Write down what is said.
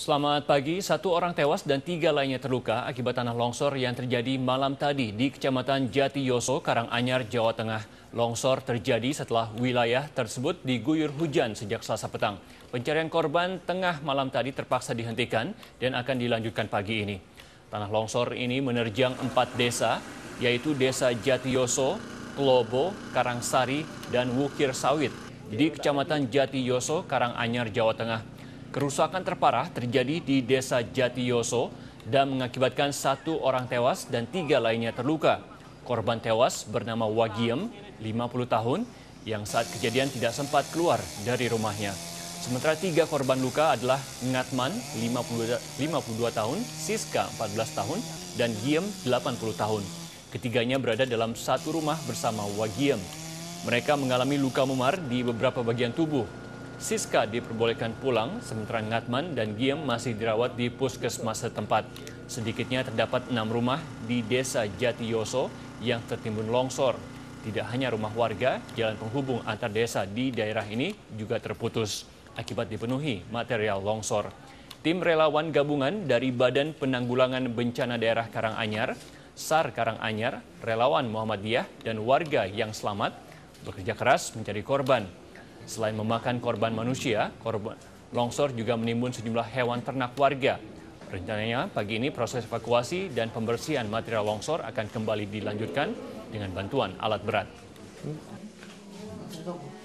Selamat pagi, satu orang tewas dan 3 lainnya terluka akibat tanah longsor yang terjadi malam tadi di Kecamatan Jatiyoso, Karanganyar, Jawa Tengah. Longsor terjadi setelah wilayah tersebut diguyur hujan sejak Selasa petang. Pencarian korban tengah malam tadi terpaksa dihentikan dan akan dilanjutkan pagi ini. Tanah longsor ini menerjang 4 desa, yaitu Desa Jatiyoso, Klobo, Karangsari, dan Wukir Sawit di Kecamatan Jatiyoso, Karanganyar, Jawa Tengah. Kerusakan terparah terjadi di Desa Jatiyoso dan mengakibatkan 1 orang tewas dan 3 lainnya terluka. Korban tewas bernama Wagiem, 50 tahun, yang saat kejadian tidak sempat keluar dari rumahnya. Sementara 3 korban luka adalah Ngatman, 52 tahun, Siska, 14 tahun, dan Giem, 80 tahun. Ketiganya berada dalam satu rumah bersama Wagiem. Mereka mengalami luka memar di beberapa bagian tubuh. Siska diperbolehkan pulang, sementara Ngatman dan Giem masih dirawat di puskesmas setempat. Sedikitnya terdapat 6 rumah di Desa Jatiyoso yang tertimbun longsor. Tidak hanya rumah warga, jalan penghubung antar desa di daerah ini juga terputus akibat dipenuhi material longsor. Tim relawan gabungan dari Badan Penanggulangan Bencana Daerah Karanganyar, SAR Karanganyar, relawan Muhammadiyah, dan warga yang selamat bekerja keras mencari korban. Selain memakan korban manusia, korban longsor juga menimbun sejumlah hewan ternak warga. Rencananya pagi ini proses evakuasi dan pembersihan material longsor akan kembali dilanjutkan dengan bantuan alat berat.